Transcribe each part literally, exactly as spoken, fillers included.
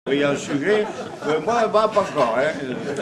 Il y a un sujet, euh, moi, bah, pas encore, hein.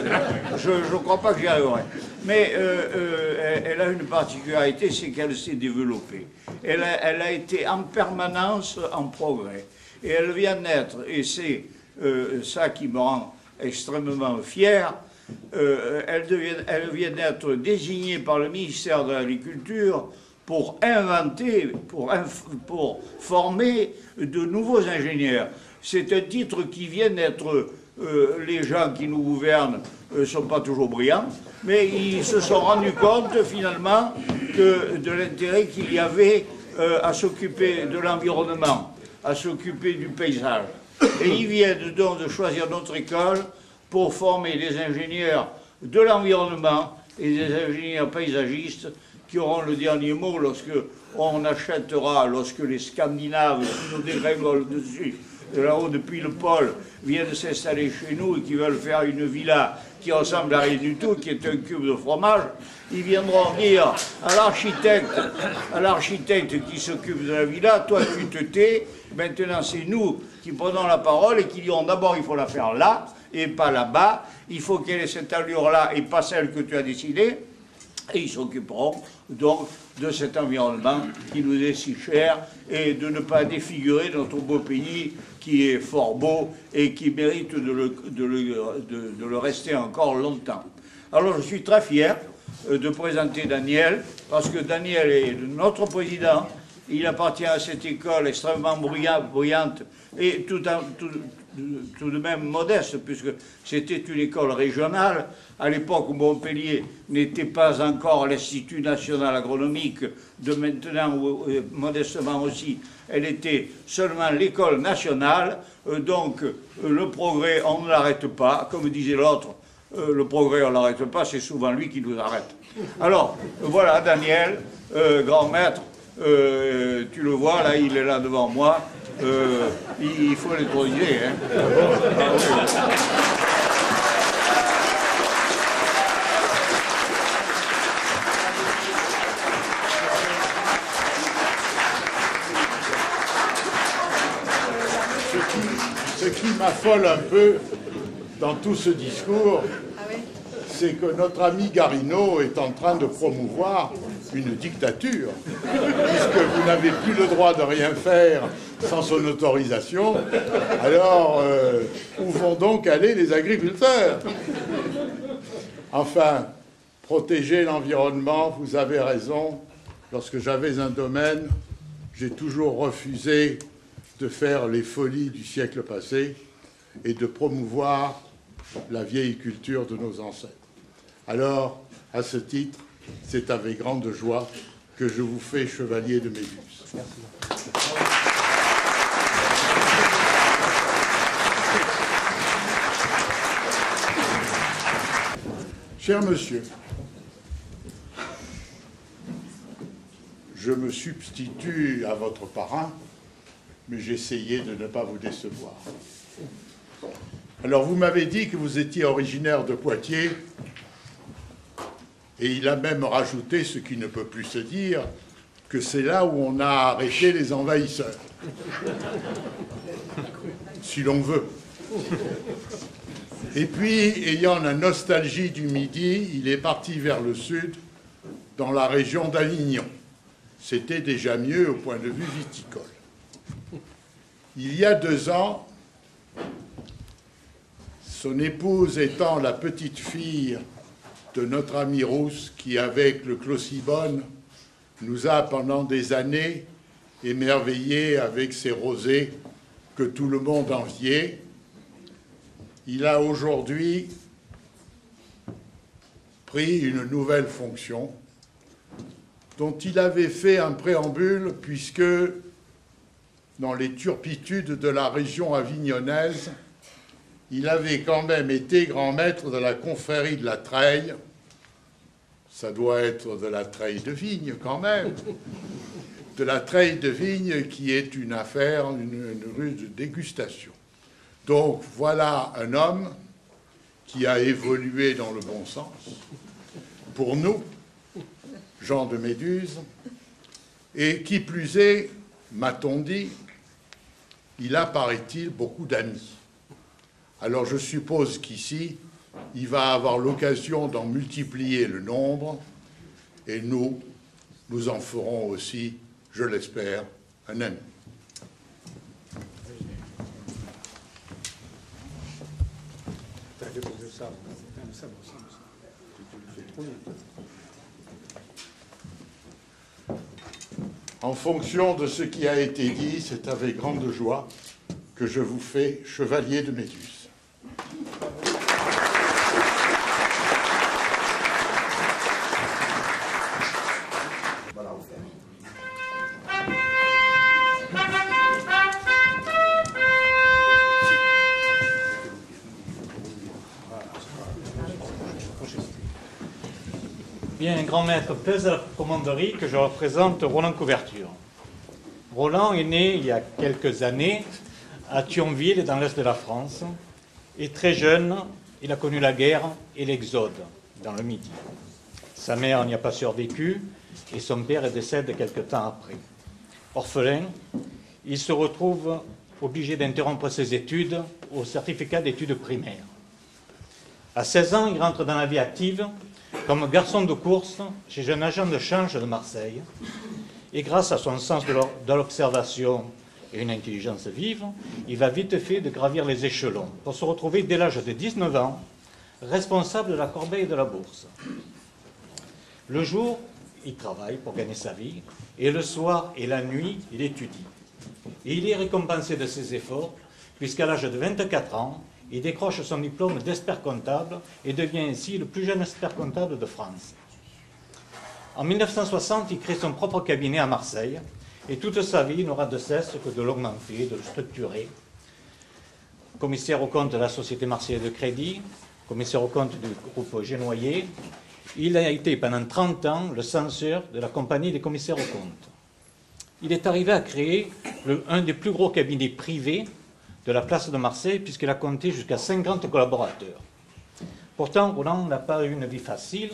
je ne crois pas que j'y arriverai. Mais euh, euh, elle, elle a une particularité, c'est qu'elle s'est développée. Elle a, elle a été en permanence en progrès. Et elle vient naître, et c'est euh, ça qui me rend extrêmement fier, euh, elle, devient, elle vient d'être désignée par le ministère de l'Agriculture pour inventer, pour, inf pour former de nouveaux ingénieurs. C'est un titre qui vient d'être... Euh, les gens qui nous gouvernent ne euh, sont pas toujours brillants, mais ils se sont rendus compte finalement que de l'intérêt qu'il y avait euh, à s'occuper de l'environnement, à s'occuper du paysage. Et ils viennent donc de choisir notre école pour former des ingénieurs de l'environnement et des ingénieurs paysagistes qui auront le dernier mot lorsque on achètera, lorsque les Scandinaves qui nous dégringolent dessus, de là-haut depuis le pôle, viennent s'installer chez nous et qui veulent faire une villa qui ressemble à rien du tout, qui est un cube de fromage, ils viendront dire à l'architecte, à l'architecte qui s'occupe de la villa, toi tu te tais, maintenant c'est nous qui prenons la parole et qui dirons d'abord il faut la faire là et pas là-bas, il faut qu'elle ait cette allure-là et pas celle que tu as décidée, et ils s'occuperont donc de cet environnement qui nous est si cher et de ne pas défigurer notre beau pays qui est fort beau et qui mérite de le, de le, de, de le rester encore longtemps. Alors je suis très fier de présenter Daniel, parce que Daniel est notre président, il appartient à cette école extrêmement bruyante et tout, en, tout, tout de même modeste, puisque c'était une école régionale, à l'époque où Montpellier n'était pas encore l'Institut national agronomique, de maintenant, où, euh, modestement aussi, elle était seulement l'école nationale, euh, donc euh, le progrès, on ne l'arrête pas, comme disait l'autre, euh, le progrès, on ne l'arrête pas, c'est souvent lui qui nous arrête. Alors, voilà, Daniel, euh, grand maître, euh, tu le vois, là, il est là devant moi, euh, il, il faut l'introduire, hein. Ah, oui. Ce qui m'affole un peu dans tout ce discours, c'est que notre ami Garino est en train de promouvoir une dictature, puisque vous n'avez plus le droit de rien faire sans son autorisation. Alors, euh, où vont donc aller les agriculteurs? Enfin, protéger l'environnement, vous avez raison. Lorsque j'avais un domaine, j'ai toujours refusé de faire les folies du siècle passé et de promouvoir la vieille culture de nos ancêtres. Alors, à ce titre, c'est avec grande joie que je vous fais chevalier de Méduse. Merci. Cher monsieur, je me substitue à votre parrain, mais j'essayais de ne pas vous décevoir. Alors, vous m'avez dit que vous étiez originaire de Poitiers, et il a même rajouté ce qui ne peut plus se dire, que c'est là où on a arrêté les envahisseurs. Si l'on veut. Et puis, ayant la nostalgie du Midi, il est parti vers le sud, dans la région d'Avignon. C'était déjà mieux au point de vue viticole. Il y a deux ans, son épouse étant la petite fille de notre ami Rousse, qui, avec le Clocibone, nous a pendant des années émerveillés avec ses rosés que tout le monde enviait, il a aujourd'hui pris une nouvelle fonction dont il avait fait un préambule, puisque dans les turpitudes de la région avignonnaise, il avait quand même été grand maître de la confrérie de la Treille. Ça doit être de la Treille de Vigne quand même. De la Treille de Vigne qui est une affaire, une, une rude dégustation. Donc voilà un homme qui a évolué dans le bon sens. Pour nous, Jean de Méduse, et qui plus est, m'a-t-on dit, il a, paraît-il, beaucoup d'amis. Alors je suppose qu'ici, il va avoir l'occasion d'en multiplier le nombre, et nous, nous en ferons aussi, je l'espère, un ami. En fonction de ce qui a été dit, c'est avec grande joie que je vous fais chevalier de Méduse. Bien, grand maître, plaise à la commanderie que je représente Roland Couverture. Roland est né il y a quelques années à Thionville, dans l'est de la France, et très jeune, il a connu la guerre et l'exode dans le Midi. Sa mère n'y a pas survécu et son père décède quelque temps après. Orphelin, il se retrouve obligé d'interrompre ses études au certificat d'études primaires. À seize ans, il rentre dans la vie active comme garçon de course chez un agent de change de Marseille. Et grâce à son sens de l'observation et une intelligence vive, il va vite fait de gravir les échelons pour se retrouver dès l'âge de dix-neuf ans responsable de la corbeille de la bourse. Le jour, il travaille pour gagner sa vie, et le soir et la nuit, il étudie. Et il est récompensé de ses efforts, puisqu'à l'âge de vingt-quatre ans, il décroche son diplôme d'expert comptable et devient ainsi le plus jeune expert comptable de France. En mille neuf cent soixante, il crée son propre cabinet à Marseille, et toute sa vie n'aura de cesse que de l'augmenter, de le structurer. Commissaire aux comptes de la Société Marseillaise de Crédit, commissaire aux comptes du groupe Génoyer, il a été pendant trente ans le censeur de la compagnie des commissaires aux comptes. Il est arrivé à créer le, un des plus gros cabinets privés de la place de Marseille, puisqu'il a compté jusqu'à cinquante collaborateurs. Pourtant, Roland n'a pas eu une vie facile,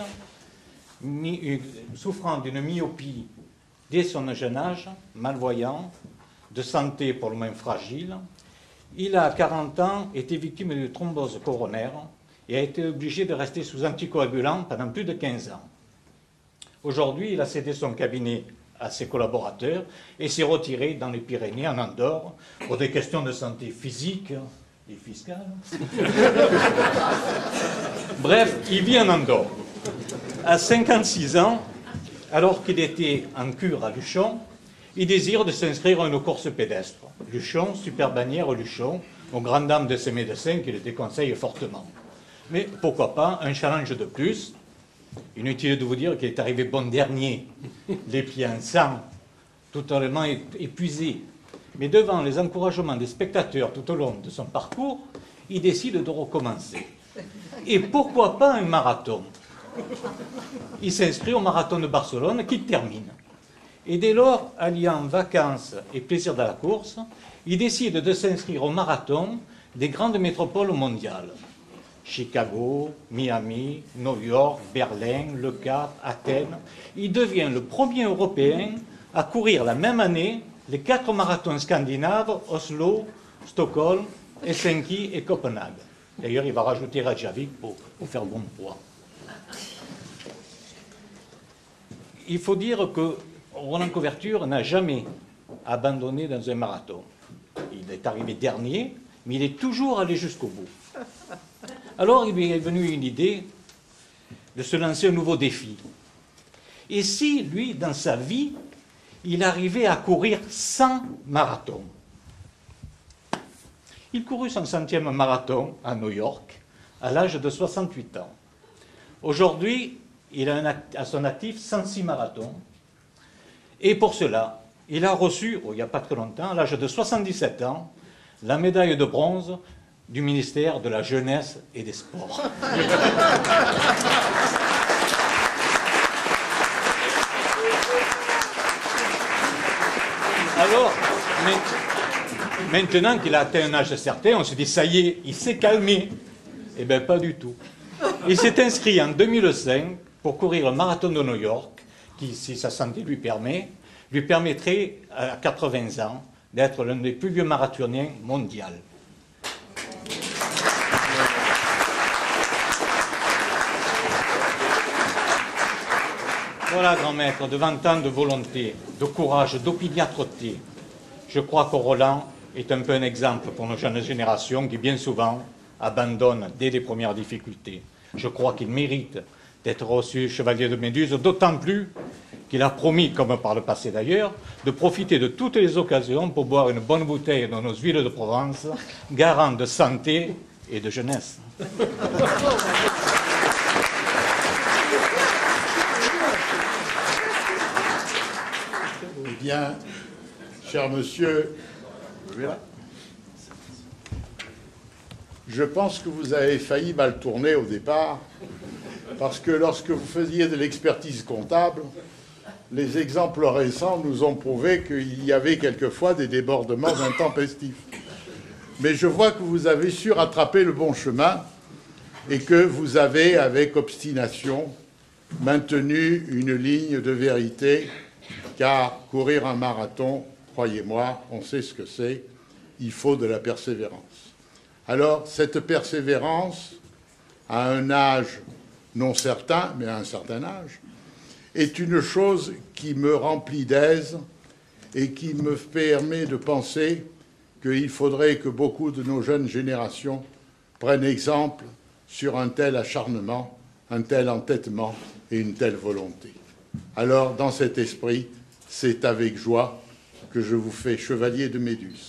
mi, souffrant d'une myopie dès son jeune âge, malvoyant, de santé pour le moins fragile. Il a, à quarante ans, été victime de thrombose coronaire et a été obligé de rester sous anticoagulant pendant plus de quinze ans. Aujourd'hui, il a cédé son cabinet à ses collaborateurs et s'est retiré dans les Pyrénées, en Andorre, pour des questions de santé physique et fiscale. Bref, il vit en Andorre. À cinquante-six ans, alors qu'il était en cure à Luchon, il désire de s'inscrire à une course pédestre. Luchon, super bannière Luchon, aux grandes dames de ses médecins qui le déconseillent fortement. Mais pourquoi pas un challenge de plus. Inutile de vous dire qu'il est arrivé bon dernier, les pieds en sang, totalement épuisé. Mais devant les encouragements des spectateurs tout au long de son parcours, il décide de recommencer. Et pourquoi pas un marathon? Il s'inscrit au marathon de Barcelone qu'il termine. Et dès lors, alliant vacances et plaisir de la course, il décide de s'inscrire au marathon des grandes métropoles mondiales. Chicago, Miami, New York, Berlin, Le Cap, Athènes. Il devient le premier Européen à courir la même année les quatre marathons scandinaves, Oslo, Stockholm, Helsinki et Copenhague. D'ailleurs, il va rajouter Reykjavik pour, pour faire bon poids. Il faut dire que Roland Couverture n'a jamais abandonné dans un marathon. Il est arrivé dernier, mais il est toujours allé jusqu'au bout. Alors il lui est venu une idée de se lancer un nouveau défi. Et si, lui, dans sa vie, il arrivait à courir cent marathons? Il courut son centième marathon à New York à l'âge de soixante-huit ans. Aujourd'hui, il a un act- à son actif cent six marathons. Et pour cela, il a reçu, oh, il n'y a pas très longtemps, à l'âge de soixante-dix-sept ans, la médaille de bronze du ministère de la Jeunesse et des Sports. Alors, maintenant qu'il a atteint un âge certain, on se dit, ça y est, il s'est calmé. Eh bien, pas du tout. Il s'est inscrit en deux mille cinq pour courir le marathon de New York, qui, si sa santé lui permet, lui permettrait, à quatre-vingts ans, d'être l'un des plus vieux marathoniens mondiaux. Voilà, grand maître, devant tant de volonté, de courage, d'opiniâtreté, je crois que Roland est un peu un exemple pour nos jeunes générations qui, bien souvent, abandonnent dès les premières difficultés. Je crois qu'il mérite d'être reçu chevalier de Méduse, d'autant plus qu'il a promis, comme par le passé d'ailleurs, de profiter de toutes les occasions pour boire une bonne bouteille dans nos huiles de Provence, garant de santé et de jeunesse. Eh bien, cher monsieur, je pense que vous avez failli mal tourner au départ, parce que lorsque vous faisiez de l'expertise comptable, les exemples récents nous ont prouvé qu'il y avait quelquefois des débordements intempestifs. Mais je vois que vous avez su rattraper le bon chemin et que vous avez, avec obstination, maintenu une ligne de vérité, car courir un marathon, croyez-moi, on sait ce que c'est, il faut de la persévérance. Alors, cette persévérance, à un âge non certain, mais à un certain âge, est une chose qui me remplit d'aise et qui me permet de penser qu'il faudrait que beaucoup de nos jeunes générations prennent exemple sur un tel acharnement, un tel entêtement et une telle volonté. Alors, dans cet esprit, c'est avec joie que je vous fais chevalier de Méduse.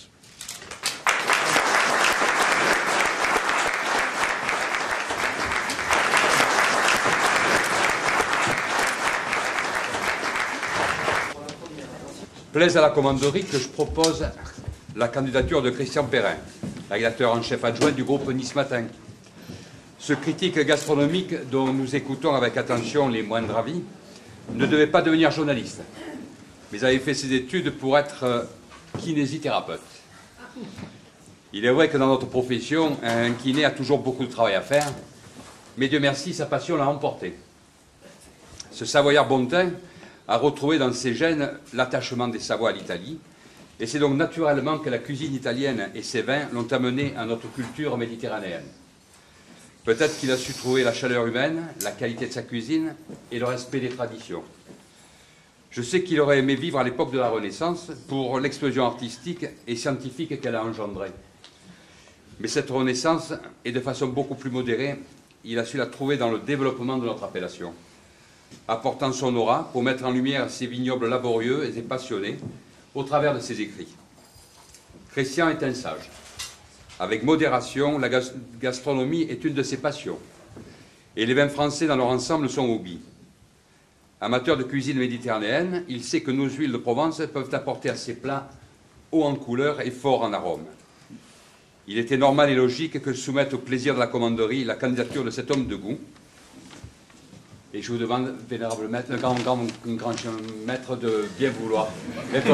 Plaise à la commanderie que je propose la candidature de Christian Perrin, rédacteur en chef adjoint du groupe Nice Matin. Ce critique gastronomique dont nous écoutons avec attention les moindres avis ne devait pas devenir journaliste, mais avait fait ses études pour être kinésithérapeute. Il est vrai que dans notre profession, un kiné a toujours beaucoup de travail à faire, mais Dieu merci, sa passion l'a emporté. Ce savoyard bontain a retrouvé dans ses gènes l'attachement des Savoies à l'Italie, et c'est donc naturellement que la cuisine italienne et ses vins l'ont amené à notre culture méditerranéenne. Peut-être qu'il a su trouver la chaleur humaine, la qualité de sa cuisine et le respect des traditions. Je sais qu'il aurait aimé vivre à l'époque de la Renaissance pour l'explosion artistique et scientifique qu'elle a engendrée. Mais cette Renaissance, et de façon beaucoup plus modérée, il a su la trouver dans le développement de notre appellation, apportant son aura pour mettre en lumière ses vignobles laborieux et passionnés au travers de ses écrits. Christian est un sage. Avec modération, la gastronomie est une de ses passions. Et les vins français dans leur ensemble sont hobbies. Amateur de cuisine méditerranéenne, il sait que nos huiles de Provence peuvent apporter à ses plats haut en couleur et fort en arôme. Il était normal et logique que je soumette au plaisir de la commanderie la candidature de cet homme de goût. Et je vous demande, vénérable maître, le grand, grand, grand maître, de bien vouloir être...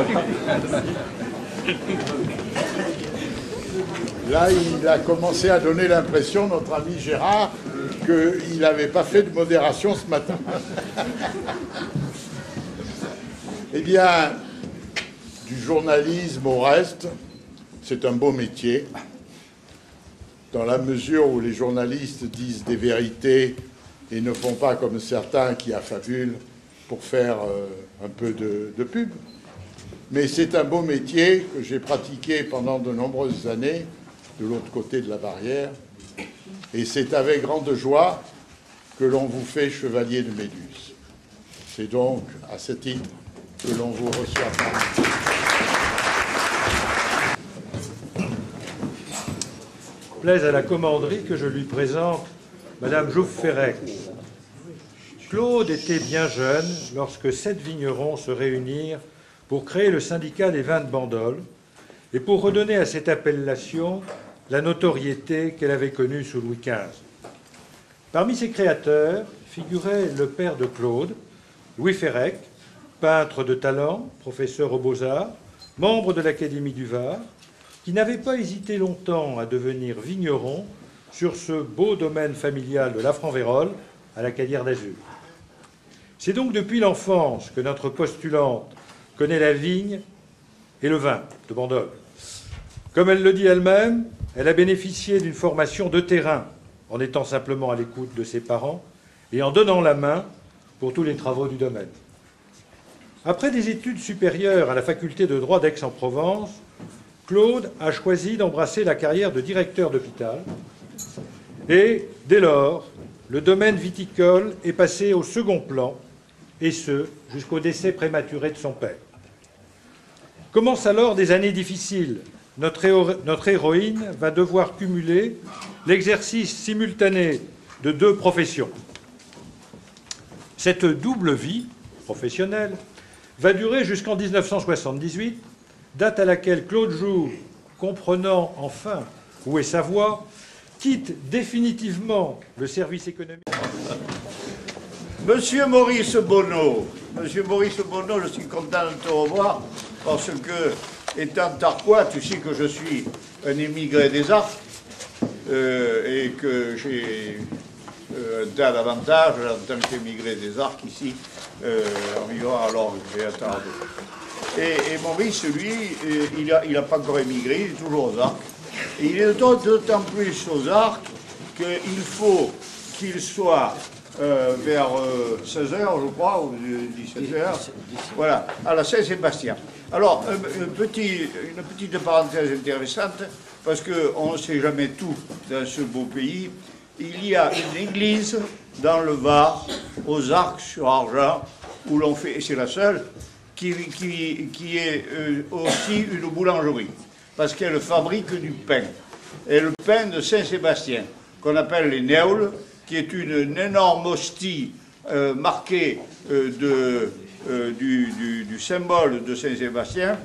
Là, il a commencé à donner l'impression, notre ami Gérard, qu'il n'avait pas fait de modération ce matin. Eh bien, du journalisme au reste, c'est un beau métier, dans la mesure où les journalistes disent des vérités et ne font pas comme certains qui affabulent pour faire euh, un peu de, de pub. Mais c'est un beau métier que j'ai pratiqué pendant de nombreuses années de l'autre côté de la barrière. Et c'est avec grande joie que l'on vous fait chevalier de Méduse. C'est donc à ce titre que l'on vous reçoit. Plaise à la commanderie que je lui présente Madame Joufférec. Claude était bien jeune lorsque sept vignerons se réunirent pour créer le syndicat des vins de Bandol et pour redonner à cette appellation la notoriété qu'elle avait connue sous Louis quinze. Parmi ses créateurs figurait le père de Claude, Louis Ferrec, peintre de talent, professeur aux Beaux-Arts, membre de l'Académie du Var, qui n'avait pas hésité longtemps à devenir vigneron sur ce beau domaine familial de Lafranc-Vérole, à la Cadière d'Azur. C'est donc depuis l'enfance que notre postulante connaît la vigne et le vin de Bandol. Comme elle le dit elle-même, elle a bénéficié d'une formation de terrain en étant simplement à l'écoute de ses parents et en donnant la main pour tous les travaux du domaine. Après des études supérieures à la faculté de droit d'Aix-en-Provence, Claude a choisi d'embrasser la carrière de directeur d'hôpital. Et dès lors, le domaine viticole est passé au second plan, et ce, jusqu'au décès prématuré de son père. Commencent alors des années difficiles. Notre, héro notre héroïne va devoir cumuler l'exercice simultané de deux professions. Cette double vie professionnelle va durer jusqu'en mille neuf cent soixante-dix-huit, date à laquelle Claude Joux, comprenant enfin où est sa voie, quitte définitivement le service économique. Monsieur Maurice Bonneau, Monsieur Maurice Bonneau, je suis content de te revoir parce que, étant Tarquois, tu sais que je suis un émigré des Arcs euh, et que j'ai euh, un tas d'avantages en tant qu'émigré des Arcs ici, euh, en vivant à Lorgue, j'ai attardé. Et, et Maurice, lui, il n'a il a pas encore émigré, il est toujours aux Arcs. Et il est d'autant plus aux Arcs qu'il faut qu'il soit euh, vers euh, seize heures, je crois, ou dix-sept heures, voilà, à la Saint-Sébastien. Alors, un, un petit, une petite parenthèse intéressante, parce qu'on ne sait jamais tout dans ce beau pays. Il y a une église dans le Var, aux Arcs sur Argent, où l'on fait, et c'est la seule, qui, qui, qui est euh, aussi une boulangerie, parce qu'elle fabrique du pain. Et le pain de Saint-Sébastien, qu'on appelle les Neules, qui est une, une énorme hostie euh, marquée euh, de, euh, du, du, du symbole de Saint-Sébastien,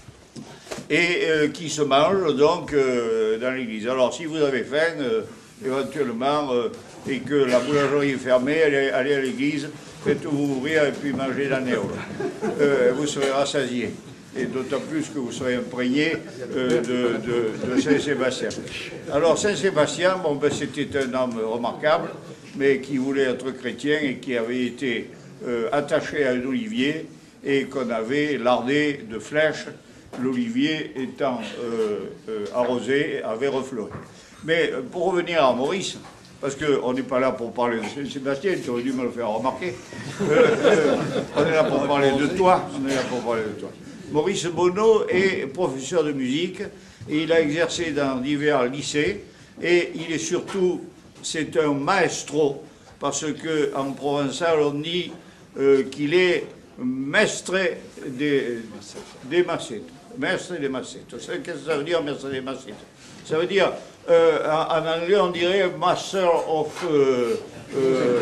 et euh, qui se mange donc euh, dans l'église. Alors si vous avez faim, euh, éventuellement, euh, et que la boulangerie est fermée, allez, allez à l'église, faites-vous ouvrir et puis mangez la Neule. Euh, vous serez rassasié. Et d'autant plus que vous serez imprégné euh, de, de, de Saint-Sébastien. Alors Saint-Sébastien, bon, ben, c'était un homme remarquable, mais qui voulait être chrétien et qui avait été euh, attaché à un olivier et qu'on avait lardé de flèches, l'olivier étant euh, euh, arrosé, avait refleuré. Mais pour revenir à Maurice, parce qu'on n'est pas là pour parler de Saint-Sébastien, tu aurais dû me le faire remarquer. Euh, euh, on est là pour parler de toi. On est là pour parler de toi. Maurice Bonneau est professeur de musique et il a exercé dans divers lycées et il est surtout, c'est un maestro parce qu'en provençal on dit euh, qu'il est maître des, des macettes. Maître des macettes. Qu'est-ce que ça veut dire maître des macettes? Ça veut dire, euh, en, en anglais on dirait Master of euh, euh,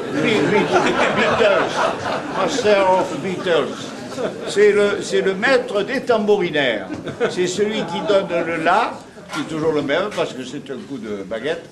Beatles. Master of Beatles. C'est le, le maître des tambourinaires. C'est celui qui donne le la, qui est toujours le même, parce que c'est un coup de baguette,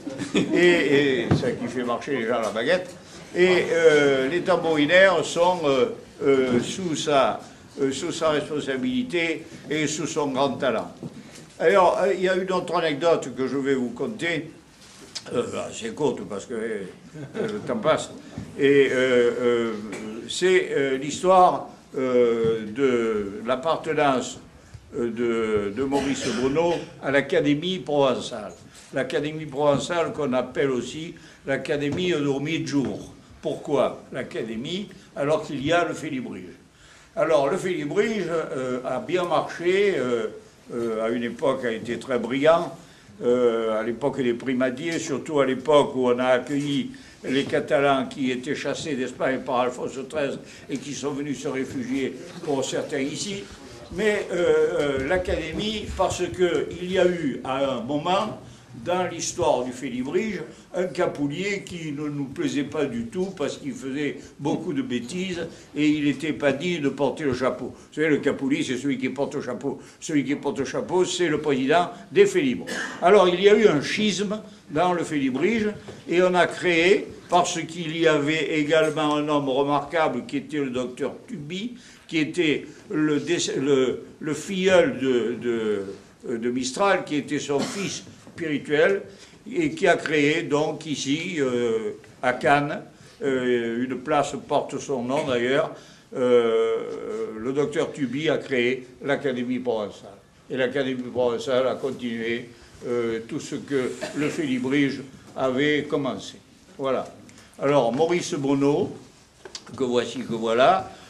et, et ça qui fait marcher les gens la baguette. Et euh, les tambourinaires sont euh, euh, sous, sa, euh, sous sa responsabilité et sous son grand talent. Alors, il y a une autre anecdote que je vais vous conter. Euh, c'est courte parce que euh, le temps passe. Et euh, euh, c'est euh, l'histoire Euh, de l'appartenance euh, de, de Maurice Bonneau à l'Académie provençale. L'Académie provençale qu'on appelle aussi l'Académie dormie de jour. Pourquoi l'Académie alors qu'il y a le Félibrige? Alors le Félibrige euh, a bien marché, euh, euh, à une époque a été très brillant, euh, à l'époque des primadiers, surtout à l'époque où on a accueilli les Catalans qui étaient chassés d'Espagne par Alphonse treize et qui sont venus se réfugier pour certains ici. Mais euh, euh, l'Académie, parce qu'il y a eu à un moment, dans l'histoire du Félibrige, un capoulier qui ne nous plaisait pas du tout parce qu'il faisait beaucoup de bêtises et il n'était pas digne de porter le chapeau. Vous savez, le capoulier, c'est celui qui porte le chapeau. Celui qui porte le chapeau, c'est le président des Félibres. Alors, il y a eu un schisme dans le Félibrige et on a créé, parce qu'il y avait également un homme remarquable qui était le docteur Tuby, qui était le, le, le filleul de, de, de Mistral, qui était son fils spirituel, et qui a créé donc ici, euh, à Cannes, euh, une place porte son nom d'ailleurs, euh, le docteur Tuby a créé l'Académie provençale. Et l'Académie provençale a continué euh, tout ce que le Félibrige avait commencé. Voilà. Alors, Maurice Bonneau, que voici, que voilà,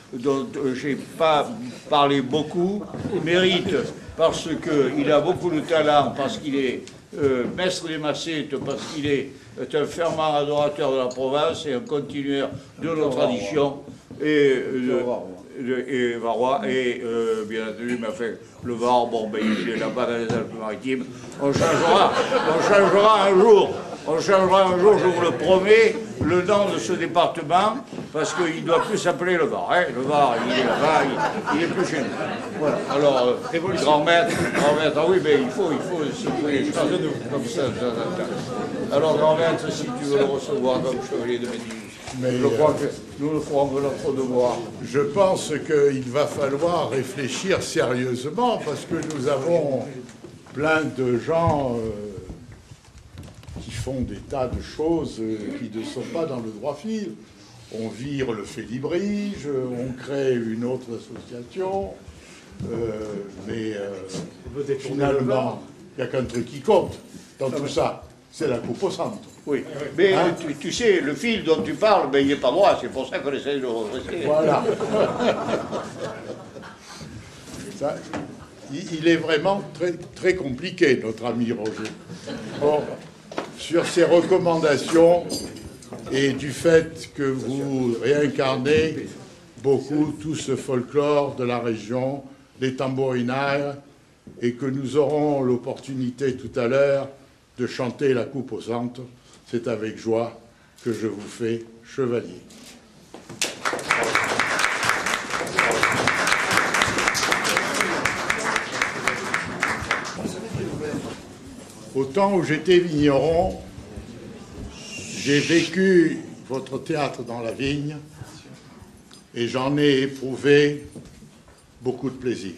dont euh, je n'ai pas parlé beaucoup, mérite parce qu'il a beaucoup de talent, parce qu'il est euh, maître des Macètes, parce qu'il est, est un fervent adorateur de la province et un continueur de nos traditions. Et, euh, et Varois, et euh, bien entendu, mais enfin, le Var, bon, ben, il est là-bas dans les Alpes-Maritimes. On changera, on changera un jour, on changera un jour, je vous le promets, le nom de ce département, parce qu'il ne doit plus s'appeler le Var. Hein. Le Var, il est là-bas, il, il est plus chez nous. Voilà. Alors, euh, grand maître, grand maître, ah oui, mais il faut, il faut, s'il vous plaît, comme ça, de temps en temps. Alors, grand maître, si tu veux le recevoir comme chevalier de Méduse. Mais je crois que nous le ferons de notre devoir. Je pense qu'il va falloir réfléchir sérieusement parce que nous avons plein de gens euh, qui font des tas de choses euh, qui ne sont pas dans le droit fil. On vire le Félibrige, on crée une autre association, euh, mais euh, finalement, il n'y a qu'un truc qui compte dans tout ça, c'est la coupe au centre. Oui, mais hein? tu, tu sais, le fil dont tu parles, ben, il n'est pas droit, c'est pour ça qu'on essaie de le redresser. Voilà. Ça, il, il est vraiment très, très compliqué, notre ami Roger. Bon, sur ces recommandations et du fait que vous réincarnez beaucoup tout ce folklore de la région, les tambourinaires, et que nous aurons l'opportunité tout à l'heure de chanter la coupe au centre, c'est avec joie que je vous fais chevalier. Au temps où j'étais vigneron, j'ai vécu votre théâtre dans la vigne et j'en ai éprouvé beaucoup de plaisir.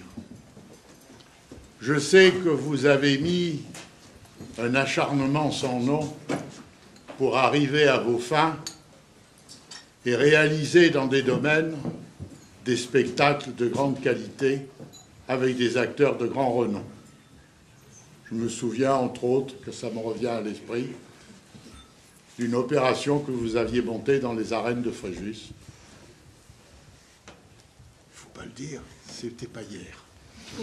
Je sais que vous avez mis un acharnement sans nom pour arriver à vos fins et réaliser dans des domaines des spectacles de grande qualité avec des acteurs de grand renom. Je me souviens, entre autres, que ça me revient à l'esprit, d'une opération que vous aviez montée dans les arènes de Fréjus. Il ne faut pas le dire, c'était pas hier.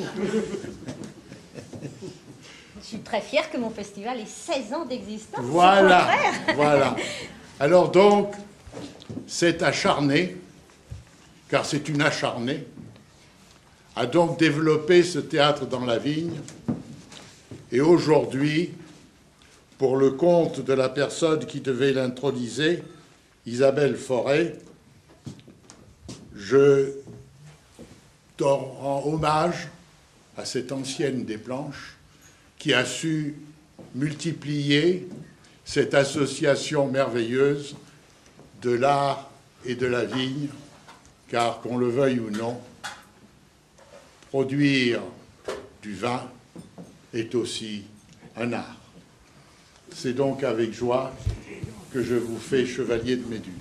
Je suis très fière que mon festival ait seize ans d'existence. Voilà, voilà. Alors donc, cet acharné, car c'est une acharnée, a donc développé ce théâtre dans la vigne. Et aujourd'hui, pour le compte de la personne qui devait l'introniser, Isabelle Forêt, je rends hommage à cette ancienne des planches qui a su multiplier cette association merveilleuse de l'art et de la vigne, car qu'on le veuille ou non, produire du vin est aussi un art. C'est donc avec joie que je vous fais chevalier de Méduse.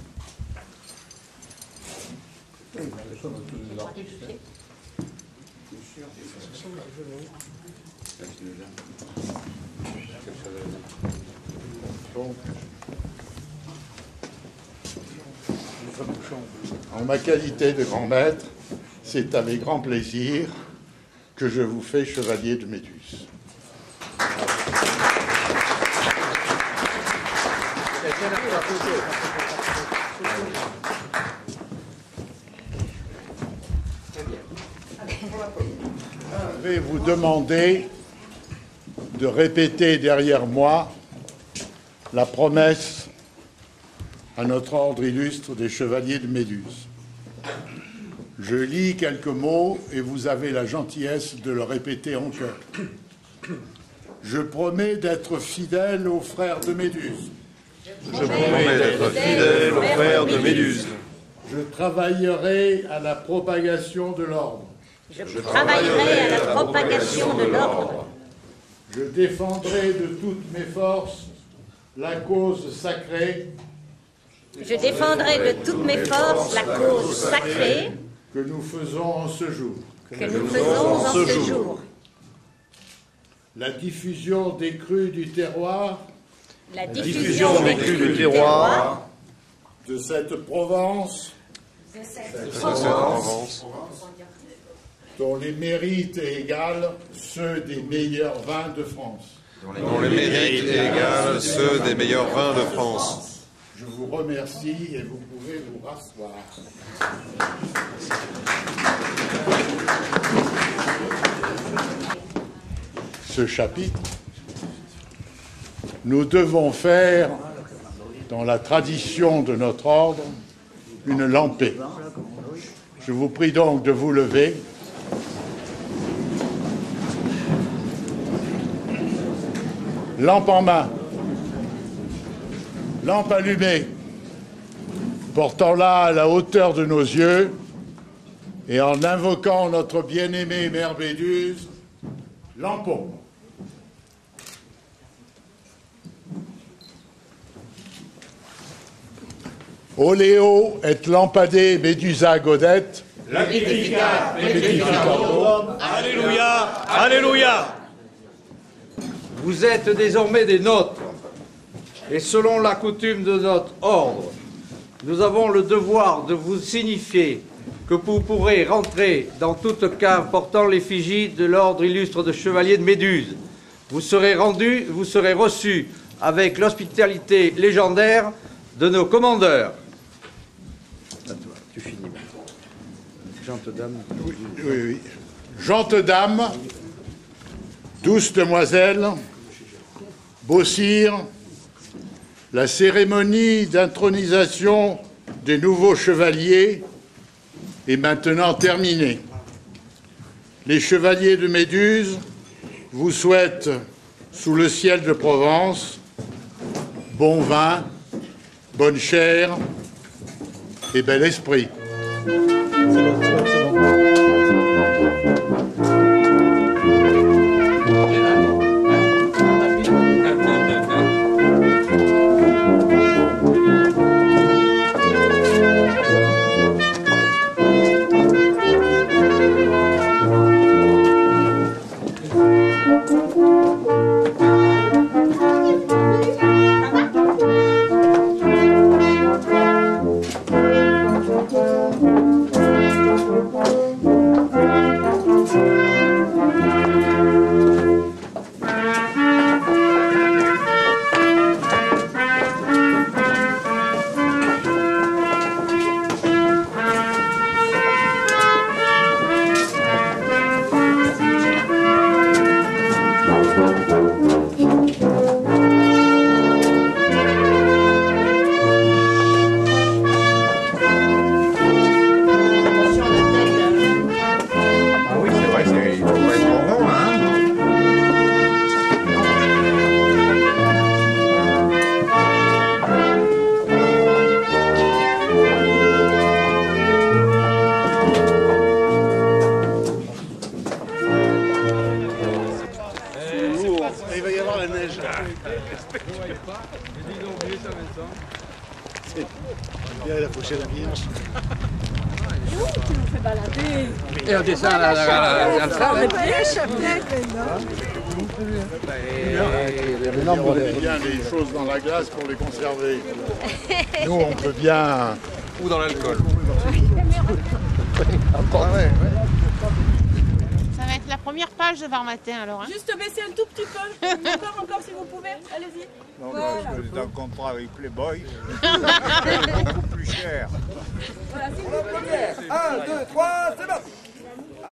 En ma qualité de grand maître, c'est avec grand plaisir que je vous fais chevalier de Méduse. Je vais vous demander de répéter derrière moi la promesse à notre ordre illustre des chevaliers de Méduse. Je lis quelques mots et vous avez la gentillesse de le répéter en chœur. Je promets d'être fidèle aux frères de Méduse. Je promets d'être fidèle aux frères de Méduse. Je travaillerai à la propagation de l'ordre. Je travaillerai à la propagation de l'ordre. Je défendrai de toutes mes forces la cause sacrée. Je défendrai de toutes mes forces la cause sacrée que nous faisons en ce jour. Que nous faisons en ce jour. La diffusion des crus du terroir. La diffusion des crus du terroir. De cette Provence. de cette Provence, dont les mérites égalent ceux des meilleurs vins de France. dont les mérites égalent ceux des meilleurs vins de France. Je vous remercie et vous pouvez vous rasseoir. Ce chapitre, nous devons faire, dans la tradition de notre ordre, une lampée. Je vous prie donc de vous lever. Lampe en main, lampe allumée, portant-la à la hauteur de nos yeux et en invoquant notre bien-aimée Mère Béduse, lampons. Oleo et lampade Medusa Godet. Lactificat, Lactificatum. Alléluia, Alléluia. Vous êtes désormais des nôtres, et selon la coutume de notre ordre, nous avons le devoir de vous signifier que vous pourrez rentrer dans toute cave portant l'effigie de l'ordre illustre de chevaliers de Méduse. Vous serez rendus, vous serez reçus avec l'hospitalité légendaire de nos commandeurs. Tu finis maintenant. Gentes dames. Oui, oui, oui. Gentes dames, douces demoiselles, beaux sires, la cérémonie d'intronisation des nouveaux chevaliers est maintenant terminée. Les chevaliers de Méduse vous souhaitent, sous le ciel de Provence, bon vin, bonne chair et bel esprit. Il va y avoir la neige. C'est bien la prochaine Vierge. Tu nous fais balader. Et on descend à la, la, la, la salle. On met bien les choses dans la glace pour les conserver. Nous, on peut bien... Ou dans l'alcool. Ça va être la première page de Var Matin alors. Hein. Juste baisser un tout petit peu. Encore, encore si vous pouvez. Allez-y. Non, voilà. parce que c'est un contrat avec Playboy. C'est beaucoup plus cher. Voilà, s'il vous plaît. un, deux, trois, c'est parti.